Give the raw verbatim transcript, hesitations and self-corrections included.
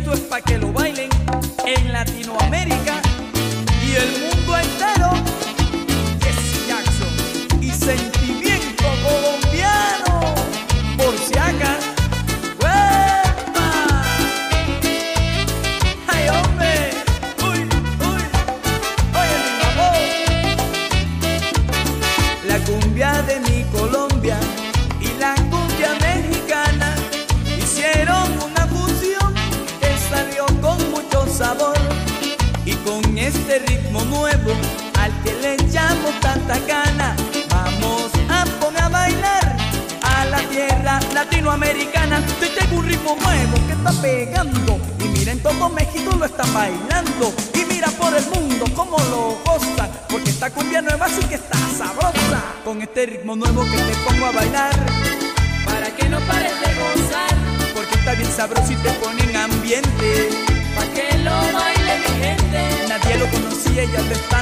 esto es pa' que lo bailen en Latinoamérica y el mundo entero. Jesse Jackson y sentimiento colombiano, por si acaso. ¡Huepa! ¡Ay, hombre! ¡Uy, uy! ¡Oye, mi amor! La cumbia de mi Colombia y la cumbia mexicana hicieron una fusión que salió con mucho sabor, y con este ritmo nuevo al que le echamos tanta gana, vamos a poner a bailar a la tierra latinoamericana. Te tengo un ritmo nuevo que está pegando, y mira, en todo México lo está bailando, y mira por el mundo cómo lo goza, porque esta cumbia nueva sí que está sabrosa. Con este ritmo nuevo que te pongo a bailar, para que no pares de gozar, porque está bien sabroso y te pone en ambiente, pa' que lo baile mi gente. nadie lo conocía y ya te está